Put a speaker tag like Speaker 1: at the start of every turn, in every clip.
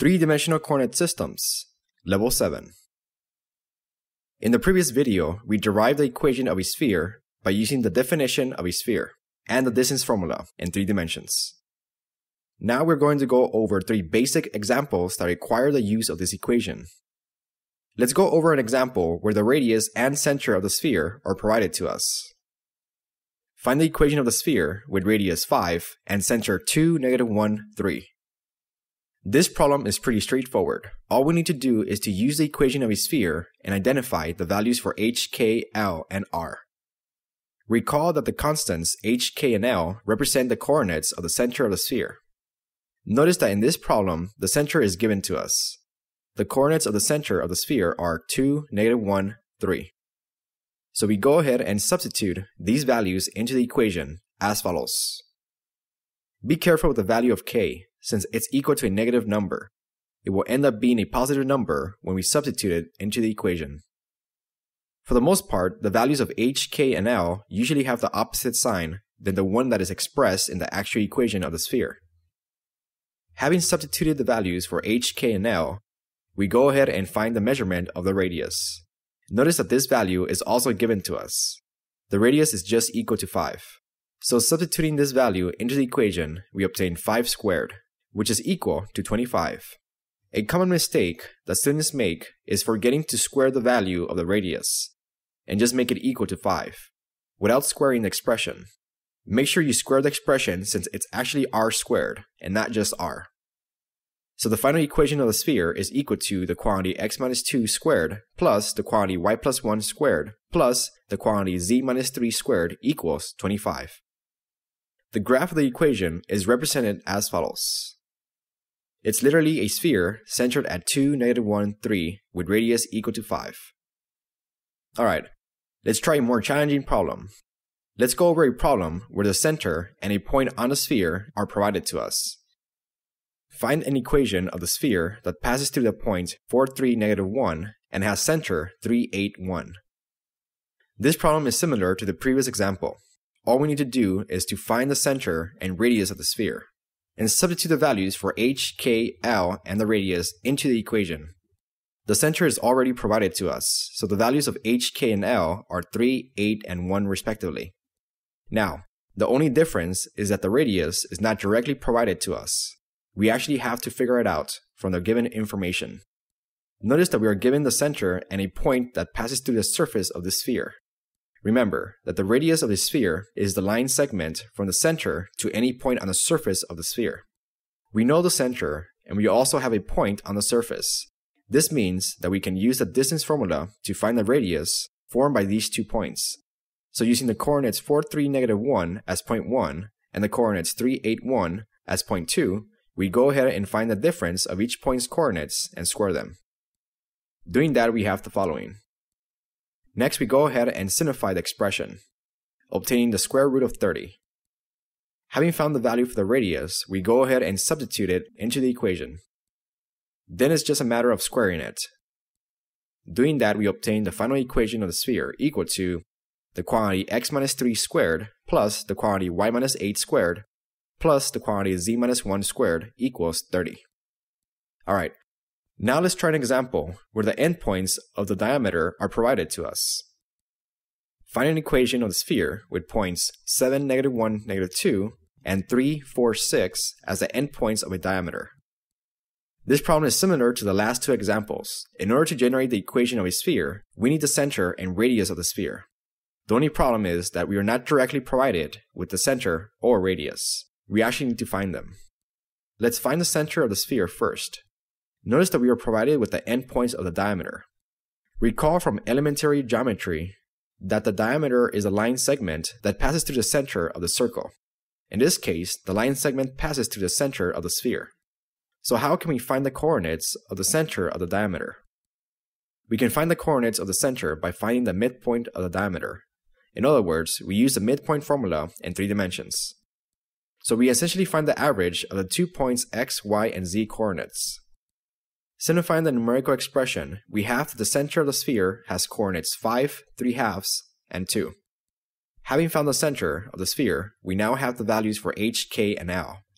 Speaker 1: Three-dimensional coordinate systems, Level 7. In the previous video, we derived the equation of a sphere by using the definition of a sphere and the distance formula in 3 dimensions. Now we're going to go over 3 basic examples that require the use of this equation. Let's go over an example where the radius and center of the sphere are provided to us. Find the equation of the sphere with radius 5 and center 2, -1, 3. This problem is pretty straightforward. All we need to do is to use the equation of a sphere and identify the values for h, k, l, and r. Recall that the constants h, k, and l represent the coordinates of the center of the sphere. Notice that in this problem, the center is given to us. The coordinates of the center of the sphere are 2, -1, 3. So we go ahead and substitute these values into the equation as follows. Be careful with the value of k, since it's equal to a negative number. It will end up being a positive number when we substitute it into the equation. For the most part, the values of h, k, and l usually have the opposite sign than the one that is expressed in the actual equation of the sphere. Having substituted the values for h, k, and l, we go ahead and find the measurement of the radius. Notice that this value is also given to us. The radius is just equal to 5. So substituting this value into the equation, we obtain 5 squared, which is equal to 25. A common mistake that students make is forgetting to square the value of the radius, and just make it equal to 5, without squaring the expression. Make sure you square the expression since it's actually r squared, and not just r. So the final equation of the sphere is equal to the quantity x minus 2 squared plus the quantity y plus 1 squared plus the quantity z minus 3 squared equals 25. The graph of the equation is represented as follows. It's literally a sphere centered at 2, -1, 3 with radius equal to 5. Alright, let's try a more challenging problem. Let's go over a problem where the center and a point on the sphere are provided to us. Find an equation of the sphere that passes through the point 4, 3, -1 and has center 3, 8, 1. This problem is similar to the previous example. All we need to do is to find the center and radius of the sphere, and substitute the values for h, k, l, and the radius into the equation. The center is already provided to us, so the values of h, k, and l are 3, 8, and 1 respectively. Now, the only difference is that the radius is not directly provided to us. We actually have to figure it out from the given information. Notice that we are given the center and a point that passes through the surface of the sphere. Remember that the radius of the sphere is the line segment from the center to any point on the surface of the sphere. We know the center, and we also have a point on the surface. This means that we can use the distance formula to find the radius formed by these 2 points. So using the coordinates 4, 3, -1 as point 1 and the coordinates 3, 8, 1 as point 2, we go ahead and find the difference of each point's coordinates and square them. Doing that, we have the following. Next, we go ahead and simplify the expression, obtaining the square root of 30. Having found the value for the radius, we go ahead and substitute it into the equation. Then it's just a matter of squaring it. Doing that, we obtain the final equation of the sphere equal to the quantity x minus 3 squared plus the quantity y minus 8 squared plus the quantity z minus 1 squared equals 30. Alright. Now let's try an example where the endpoints of the diameter are provided to us. Find an equation of the sphere with points 7, -1, -2, and 3, 4, 6 as the endpoints of a diameter. This problem is similar to the last 2 examples. In order to generate the equation of a sphere, we need the center and radius of the sphere. The only problem is that we are not directly provided with the center or radius. We actually need to find them. Let's find the center of the sphere first. Notice that we are provided with the endpoints of the diameter. Recall from elementary geometry that the diameter is a line segment that passes through the center of the circle. In this case, the line segment passes through the center of the sphere. So how can we find the coordinates of the center of the diameter? We can find the coordinates of the center by finding the midpoint of the diameter. In other words, we use the midpoint formula in 3 dimensions. So we essentially find the average of the 2 points x, y, and z coordinates. Simplifying the numerical expression, we have that the center of the sphere has coordinates 5, 3/2, and 2. Having found the center of the sphere, we now have the values for h, k, and l.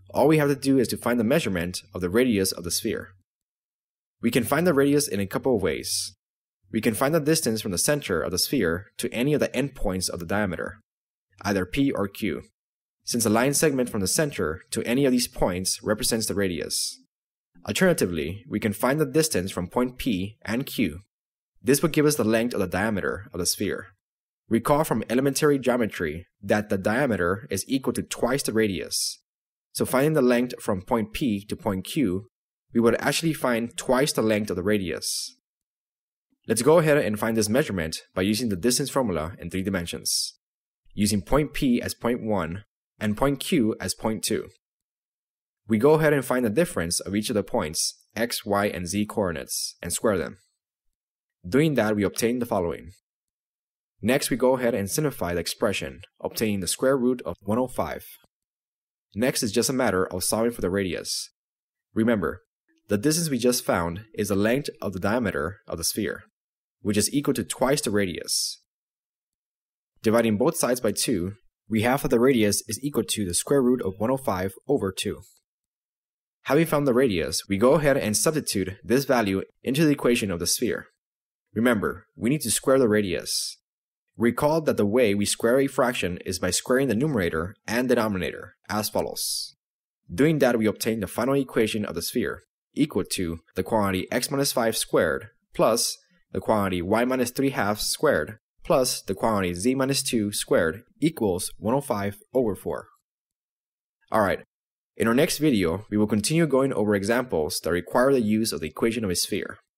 Speaker 1: all we have to do is to find the measurement of the radius of the sphere. We can find the radius in a couple of ways. We can find the distance from the center of the sphere to any of the endpoints of the diameter, either P or Q, since the line segment from the center to any of these points represents the radius. Alternatively, we can find the distance from point P and Q. This would give us the length of the diameter of the sphere. Recall from elementary geometry that the diameter is equal to twice the radius. So finding the length from point P to point Q, we would actually find twice the length of the radius. Let's go ahead and find this measurement by using the distance formula in 3 dimensions, using point P as point 1 and point Q as point 2. We go ahead and find the difference of each of the points, x, y, and z coordinates, and square them. Doing that, we obtain the following. Next, we go ahead and simplify the expression, obtaining the square root of 105. Next is just a matter of solving for the radius. Remember, the distance we just found is the length of the diameter of the sphere, which is equal to twice the radius. Dividing both sides by 2, we have that the radius is equal to the square root of 105 over 2. Having found the radius, we go ahead and substitute this value into the equation of the sphere. Remember, we need to square the radius. Recall that the way we square a fraction is by squaring the numerator and denominator, as follows. Doing that, we obtain the final equation of the sphere, equal to the quantity x minus 5 squared plus the quantity y minus 3/2 squared plus the quantity z minus 2 squared equals 105 over 4. Alright, in our next video, we will continue going over examples that require the use of the equation of a sphere.